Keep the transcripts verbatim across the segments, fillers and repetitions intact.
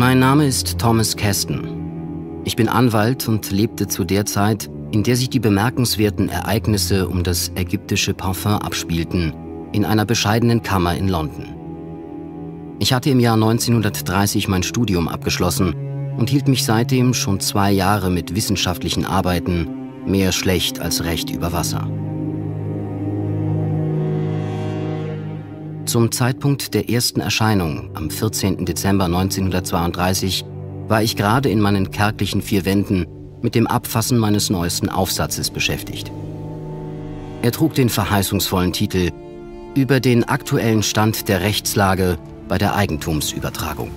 Mein Name ist Thomas Keston. Ich bin Anwalt und lebte zu der Zeit, in der sich die bemerkenswerten Ereignisse um das ägyptische Parfum abspielten, in einer bescheidenen Kammer in London. Ich hatte im Jahr neunzehnhundertdreißig mein Studium abgeschlossen und hielt mich seitdem schon zwei Jahre mit wissenschaftlichen Arbeiten mehr schlecht als recht über Wasser. Zum Zeitpunkt der ersten Erscheinung am vierzehnten Dezember neunzehnhundertzweiunddreißig war ich gerade in meinen kärglichen vier Wänden mit dem Abfassen meines neuesten Aufsatzes beschäftigt. Er trug den verheißungsvollen Titel »Über den aktuellen Stand der Rechtslage bei der Eigentumsübertragung«.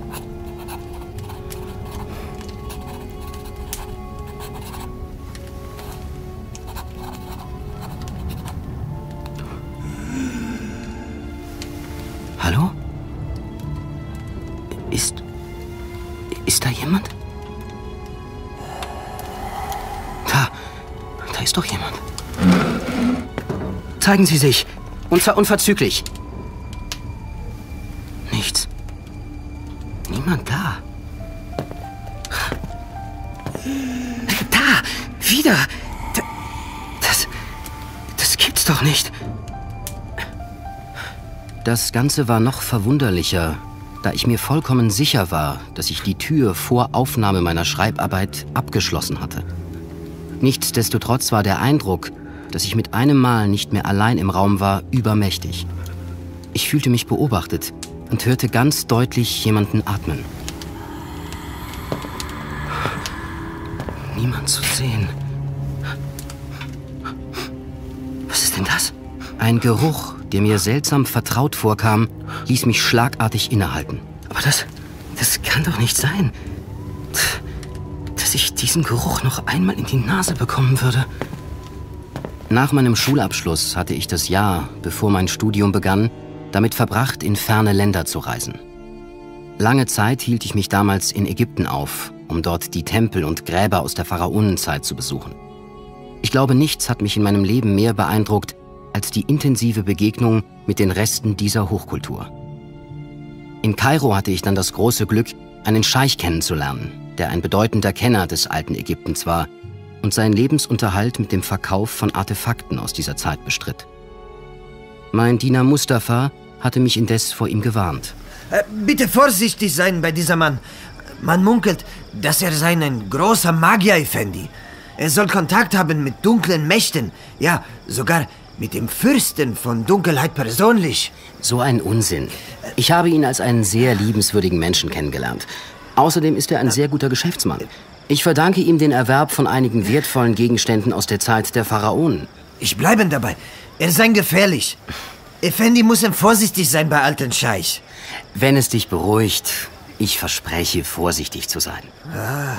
Hallo? Ist... ist da jemand? Da... da ist doch jemand. Zeigen Sie sich. Und zwar unverzüglich. Nichts. Niemand da. Da! Wieder! Da, das... das gibt's doch nicht. Das Ganze war noch verwunderlicher, da ich mir vollkommen sicher war, dass ich die Tür vor Aufnahme meiner Schreibarbeit abgeschlossen hatte. Nichtsdestotrotz war der Eindruck, dass ich mit einem Mal nicht mehr allein im Raum war, übermächtig. Ich fühlte mich beobachtet und hörte ganz deutlich jemanden atmen. Niemand zu sehen. Was ist denn das? Ein Geruch, der mir seltsam vertraut vorkam, ließ mich schlagartig innehalten. Aber das, das kann doch nicht sein, dass ich diesen Geruch noch einmal in die Nase bekommen würde. Nach meinem Schulabschluss hatte ich das Jahr, bevor mein Studium begann, damit verbracht, in ferne Länder zu reisen. Lange Zeit hielt ich mich damals in Ägypten auf, um dort die Tempel und Gräber aus der Pharaonenzeit zu besuchen. Ich glaube, nichts hat mich in meinem Leben mehr beeindruckt als die intensive Begegnung mit den Resten dieser Hochkultur. In Kairo hatte ich dann das große Glück, einen Scheich kennenzulernen, der ein bedeutender Kenner des alten Ägyptens war und seinen Lebensunterhalt mit dem Verkauf von Artefakten aus dieser Zeit bestritt. Mein Diener Mustafa hatte mich indes vor ihm gewarnt. Äh, bitte vorsichtig sein bei diesem Mann. Man munkelt, dass er sei ein großer Magier, Effendi. Er soll Kontakt haben mit dunklen Mächten, ja, sogar mit dem Fürsten von Dunkelheit persönlich. So ein Unsinn. Ich habe ihn als einen sehr liebenswürdigen Menschen kennengelernt. Außerdem ist er ein sehr guter Geschäftsmann. Ich verdanke ihm den Erwerb von einigen wertvollen Gegenständen aus der Zeit der Pharaonen. Ich bleibe dabei. Er sei gefährlich. Effendi muss vorsichtig sein bei alten Scheich. Wenn es dich beruhigt, ich verspreche, vorsichtig zu sein. Ah.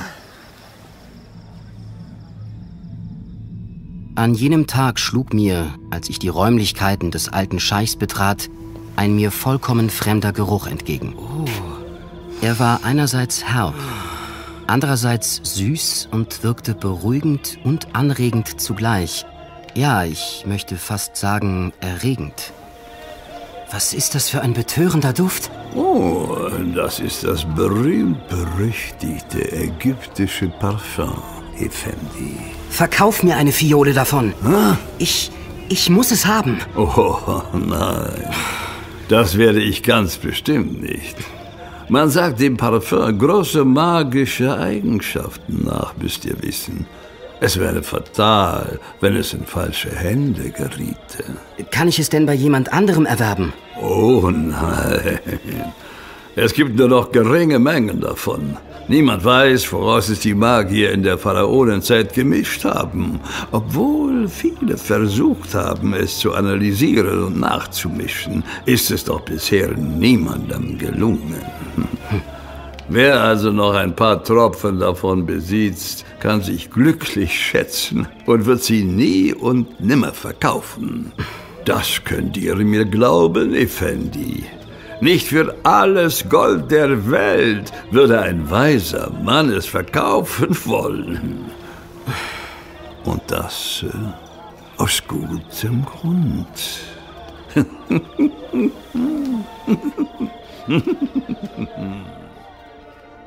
An jenem Tag schlug mir, als ich die Räumlichkeiten des alten Scheichs betrat, ein mir vollkommen fremder Geruch entgegen. Oh. Er war einerseits herb, andererseits süß und wirkte beruhigend und anregend zugleich. Ja, ich möchte fast sagen, erregend. Was ist das für ein betörender Duft? Oh, das ist das berühmt-berüchtigte ägyptische Parfum, Effendi. Verkauf mir eine Fiole davon. Hm? Ich, ich muss es haben. Oh, nein. Das werde ich ganz bestimmt nicht. Man sagt dem Parfum große magische Eigenschaften nach, müsst ihr wissen. Es wäre fatal, wenn es in falsche Hände geriete. Kann ich es denn bei jemand anderem erwerben? Oh nein. Es gibt nur noch geringe Mengen davon. Niemand weiß, woraus es die Magier in der Pharaonenzeit gemischt haben, obwohl viele versucht haben, es zu analysieren und nachzumischen, ist es doch bisher niemandem gelungen. Wer also noch ein paar Tropfen davon besitzt, kann sich glücklich schätzen und wird sie nie und nimmer verkaufen. Das könnt ihr mir glauben, Effendi. Nicht für alles Gold der Welt würde ein weiser Mann es verkaufen wollen. Und das äh, aus gutem Grund.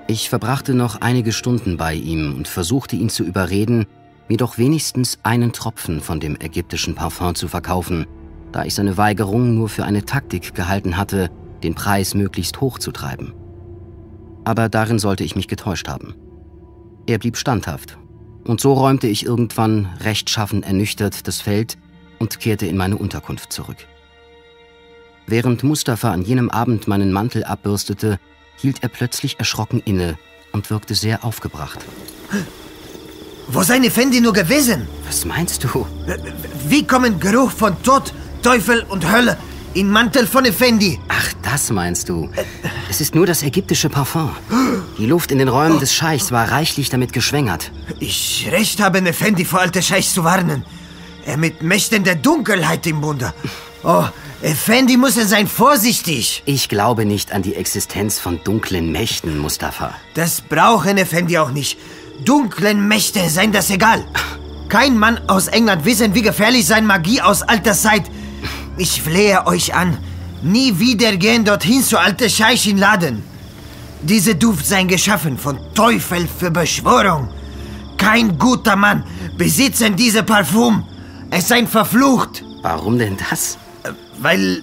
Ich verbrachte noch einige Stunden bei ihm und versuchte ihn zu überreden, mir doch wenigstens einen Tropfen von dem ägyptischen Parfum zu verkaufen, da ich seine Weigerung nur für eine Taktik gehalten hatte, den Preis möglichst hoch zu treiben. Aber darin sollte ich mich getäuscht haben. Er blieb standhaft, und so räumte ich irgendwann rechtschaffen ernüchtert das Feld und kehrte in meine Unterkunft zurück. Während Mustafa an jenem Abend meinen Mantel abbürstete, hielt er plötzlich erschrocken inne und wirkte sehr aufgebracht. Wo seien Effendi nur gewesen? Was meinst du? Wie kommen Geruch von Tod, Teufel und Hölle in Mantel von Effendi? Ach, das meinst du. Es ist nur das ägyptische Parfum. Die Luft in den Räumen des Scheichs war reichlich damit geschwängert. Ich recht habe, Effendi vor alte Scheichs zu warnen. Er mit Mächten der Dunkelheit im Bunde. Oh, Effendi muss er sein vorsichtig. Ich glaube nicht an die Existenz von dunklen Mächten, Mustafa. Das brauchen Effendi auch nicht. Dunklen Mächte seien das egal. Kein Mann aus England wissen, wie gefährlich sein Magie aus alter Zeit. Ich flehe euch an, nie wieder gehen dorthin zu alte Scheich in Laden. Diese Duft seien geschaffen von Teufel für Beschwörung. Kein guter Mann besitzen diese Parfum. Es seien verflucht. Warum denn das? Weil...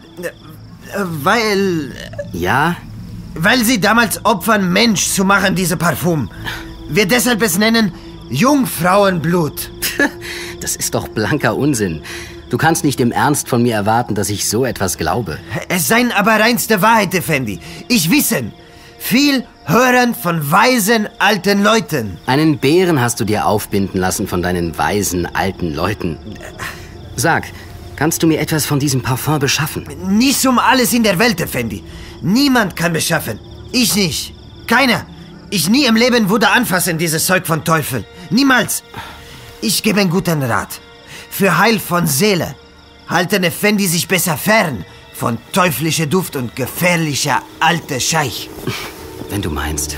Weil... Ja? Weil sie damals opfern, Mensch zu machen, diese Parfum. Wir deshalb es nennen Jungfrauenblut. Das ist doch blanker Unsinn. Du kannst nicht im Ernst von mir erwarten, dass ich so etwas glaube. Es seien aber reinste Wahrheit, Effendi. Ich wissen. Viel hören von weisen alten Leuten. Einen Bären hast du dir aufbinden lassen von deinen weisen alten Leuten. Sag, kannst du mir etwas von diesem Parfum beschaffen? Nicht um alles in der Welt, Effendi. Niemand kann beschaffen. Ich nicht. Keiner. Ich nie im Leben würde anfassen, dieses Zeug von Teufel. Niemals. Ich gebe einen guten Rat. Für Heil von Seele halten Effendi sich besser fern von teuflischer Duft und gefährlicher alter Scheich. Wenn du meinst.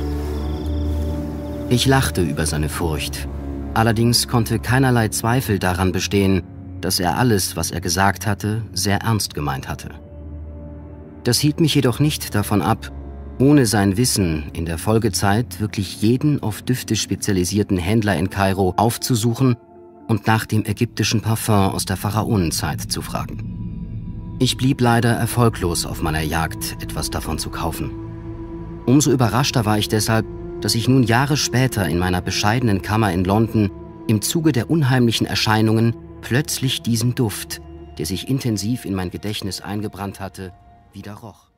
Ich lachte über seine Furcht. Allerdings konnte keinerlei Zweifel daran bestehen, dass er alles, was er gesagt hatte, sehr ernst gemeint hatte. Das hielt mich jedoch nicht davon ab, ohne sein Wissen in der Folgezeit wirklich jeden auf Düfte spezialisierten Händler in Kairo aufzusuchen und nach dem ägyptischen Parfum aus der Pharaonenzeit zu fragen. Ich blieb leider erfolglos auf meiner Jagd, etwas davon zu kaufen. Umso überraschter war ich deshalb, dass ich nun Jahre später in meiner bescheidenen Kammer in London im Zuge der unheimlichen Erscheinungen plötzlich diesen Duft, der sich intensiv in mein Gedächtnis eingebrannt hatte, wieder roch.